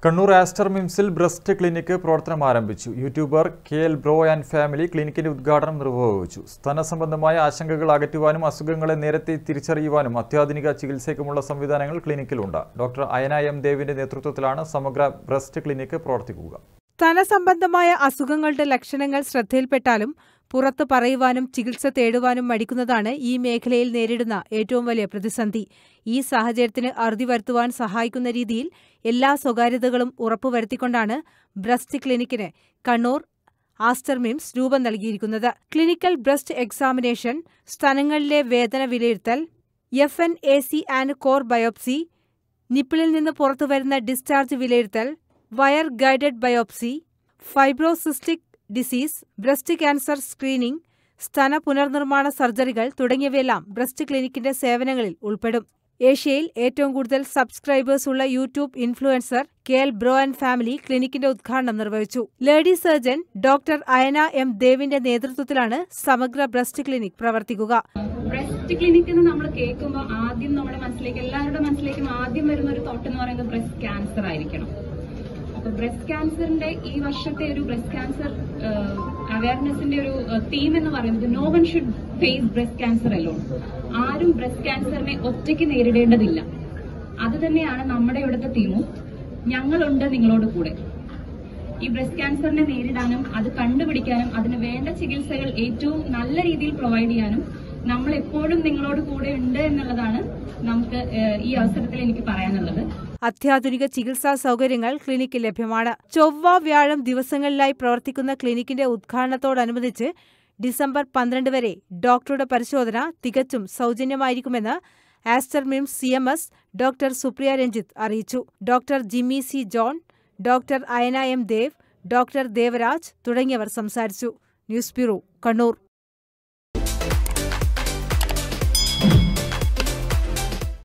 Kannur Aster മിംസിൽ breast clinic പ്രവർത്തനം ആരംഭിച്ചു. YouTuber KL bro and family ക്ലിനിക്കിന്റെ ഉദ്ഘാടനം നിർവഹിച്ചു. സ്തനസംബന്ധമായ ആശങ്കകൾ അകറ്റുവാനും അസുഖങ്ങളെ നേരത്തെ തിരിച്ചറിയുവാനും അത്യാധുനിക ചികിത്സയ്ക്കുമുള്ള സംവിധാനങ്ങൾ ക്ലിനിക്കിലുണ്ട്. ഡോക്ടർ അയന M ദേവിന്റെ നേതൃത്വത്തിലാണ് സമഗ്ര ബ്രസ്റ്റ് ക്ലിനിക്ക് പ്രവർത്തിക്കുക. സ്തനസംബന്ധമായ അസുഖങ്ങളുടെ ലക്ഷണങ്ങൾ ശ്രദ്ധയിൽപ്പെട്ടാലും പുറത്തു പറയുവാനും ചികിത്സ തേടുവാനും മടിക്കുന്നതാണ് ഈ മേഖലയിൽ നേരിടുന്ന ഏറ്റവും വലിയ പ്രതിസന്ധി. ഈ സാഹചര്യത്തിന് അറുതി വരുത്തുവാൻ സഹായിക്കുന്ന രീതിയിൽ എല്ലാ സ്വകാര്യതകളും ഉറപ്പുവരുത്തിക്കൊണ്ടാണ് ബ്രസ്റ്റ് ക്ലിനിക്കിന് കണ്ണൂർ ആസ്റ്റർ മിംസ് രൂപം നൽകിയിരിക്കുന്നത്. ക്ലിനിക്കൽ ബ്രസ്റ്റ് എക്സാമിനേഷൻ, സ്തനങ്ങളിലെ വേദന വിലയിരുത്തൽ, FNAC ആൻഡ് കോർ ബയോപ്സി, നിപ്പിളിൽ നിന്ന് പുറത്തുവരുന്ന ഡിസ്ചാർജ് വിലയിരുത്തൽ, wire guided biopsy, fibrocystic disease, breast cancer screening, സ്തന പുനർനിർമ്മാണ സർജറികൾ തുടങ്ങിയവയെല്ലാം ബ്രസ്റ്റ് ക്ലിനിക്കിന്റെ സേവനങ്ങളിൽ ഉൾപ്പെടും. ഏഷ്യയിൽ ഏറ്റവും കൂടുതൽ സബ്സ്ക്രൈബേഴ്സ് ഉള്ള YouTube influencer KL bro and family ക്ലിനിക്കിന്റെ ഉദ്ഘാടനം നിർവഹിച്ചു. Lady surgeon doctor Ayana M ദേവിന്റെ നേതൃത്വത്തിലാണ് സമഗ്ര ബ്രസ്റ്റ് ക്ലിനിക് പ്രവർത്തിക്കുക. ബ്രസ്റ്റ് ക്ലിനിക് എന്ന് നമ്മൾ കേൾക്കുമ്പോൾ ആദ്യം നമ്മുടെ മനസ്സിലേക്ക് എല്ലാവരുടെ മനസ്സിലേക്കും ആദ്യം വരുന്ന ഒരു തോട്ട് എന്ന് പറയുന്നത് ബ്രസ്റ്റ് ക്യാൻസർ ആയിരിക്കണം. അപ്പൊ ബ്രസ്റ്റ് ക്യാൻസറിന്റെ ഈ വർഷത്തെ ഒരു ബ്രസ്റ്റ് ക്യാൻസർ അവയർനെസിന്റെ ഒരു തീം എന്ന് പറയുന്നത് no one should face breast cancer alone. ആരും ബ്രസ്റ്റ് ക്യാൻസറിനെ ഒറ്റയ്ക്ക് നേരിടേണ്ടതില്ല. അത് തന്നെയാണ് നമ്മുടെ ഇവിടുത്തെ തീമും. ഞങ്ങളുണ്ട് നിങ്ങളോട് കൂടെ. ഈ ബ്രസ്റ്റ് ക്യാൻസറിനെ നേരിടാനും അത് കണ്ടുപിടിക്കാനും അതിന് വേണ്ട ചികിത്സകൾ ഏറ്റവും നല്ല രീതിയിൽ പ്രൊവൈഡ് ചെയ്യാനും നമ്മൾ എപ്പോഴും നിങ്ങളോട് കൂടെ ഉണ്ട് എന്നുള്ളതാണ് നമുക്ക് ഈ അവസരത്തിൽ എനിക്ക് പറയാനുള്ളത്. അത്യാധുനിക ചികിത്സാ സൗകര്യങ്ങൾ ക്ലിനിക്കിൽ ലഭ്യമാണ്. ചൊവ്വ, വ്യാഴം ദിവസങ്ങളിലായി പ്രവർത്തിക്കുന്ന ക്ലിനിക്കിന്റെ ഉദ്ഘാടനത്തോടനുബന്ധിച്ച് ഡിസംബർ 12 വരെ ഡോക്ടറുടെ പരിശോധന തികച്ചും സൗജന്യമായിരിക്കുമെന്ന് Aster MIMS CMS doctor Supriya Ranjith അറിയിച്ചു. Doctor Jimmy C John, doctor Ayana M Dev, doctor Devaraj തുടങ്ങിയവർ സംസാരിച്ചു. News bureau, Kannur.